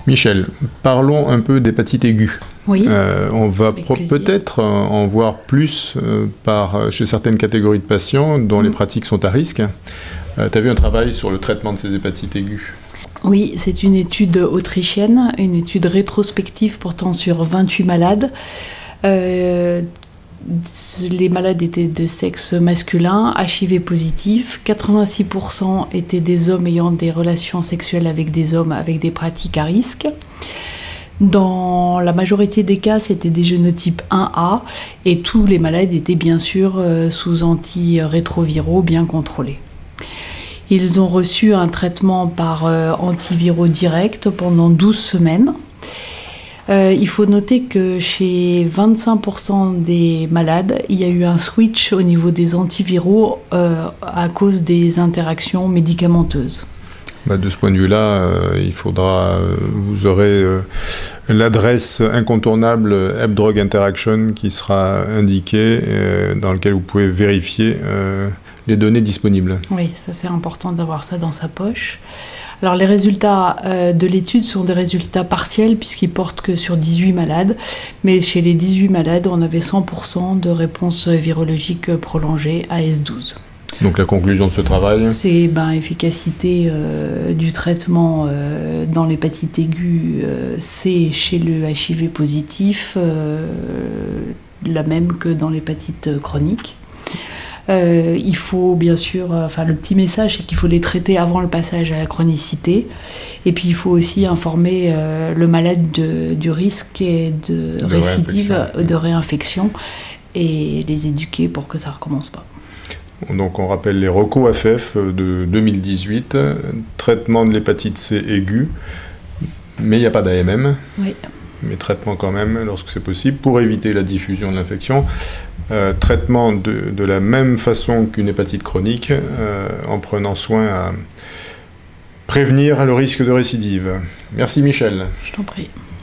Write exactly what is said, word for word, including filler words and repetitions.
Michel, parlons un peu d'hépatite aiguë. Oui. Euh, on va peut-être en voir plus euh, par, chez certaines catégories de patients dont mmh. les pratiques sont à risque. Euh, tu as vu un travail sur le traitement de ces hépatites aiguës? Oui, c'est une étude autrichienne, une étude rétrospective portant sur vingt-huit malades. Euh, les malades étaient de sexe masculin, H I V positif, quatre-vingt-six pour cent étaient des hommes ayant des relations sexuelles avec des hommes avec des pratiques à risque. Dans la majorité des cas, c'était des génotypes un A et tous les malades étaient bien sûr sous antirétroviraux bien contrôlés. Ils ont reçu un traitement par antiviraux direct pendant douze semaines. Euh, il faut noter que chez vingt-cinq pour cent des malades, il y a eu un switch au niveau des antiviraux euh, à cause des interactions médicamenteuses. Bah de ce point de vue-là, euh, il faudra, euh, vous aurez euh, l'adresse incontournable Hep Drug Interaction qui sera indiquée, euh, dans laquelle vous pouvez vérifier euh, les données disponibles. Oui, ça c'est important d'avoir ça dans sa poche. Alors les résultats euh, de l'étude sont des résultats partiels puisqu'ils portent que sur dix-huit malades, mais chez les dix-huit malades, on avait cent pour cent de réponse virologique prolongée à S douze. Donc la conclusion de ce travail? C'est ben, efficacité euh, du traitement euh, dans l'hépatite aiguë euh, C chez le H I V positif, euh, la même que dans l'hépatite chronique. Euh, il faut bien sûr, euh, enfin le petit message c'est qu'il faut les traiter avant le passage à la chronicité et puis il faut aussi informer euh, le malade de, du risque et de, de récidive, réinfection. de réinfection et les éduquer pour que ça ne recommence pas. Donc on rappelle les recos F F de deux mille dix-huit, traitement de l'hépatite C aiguë, mais il n'y a pas d'A M M. Oui. Mais traitement quand même lorsque c'est possible pour éviter la diffusion de l'infection. Euh, traitement de, de la même façon qu'une hépatite chronique, euh, en prenant soin à prévenir le risque de récidive. Merci Michel. Je t'en prie.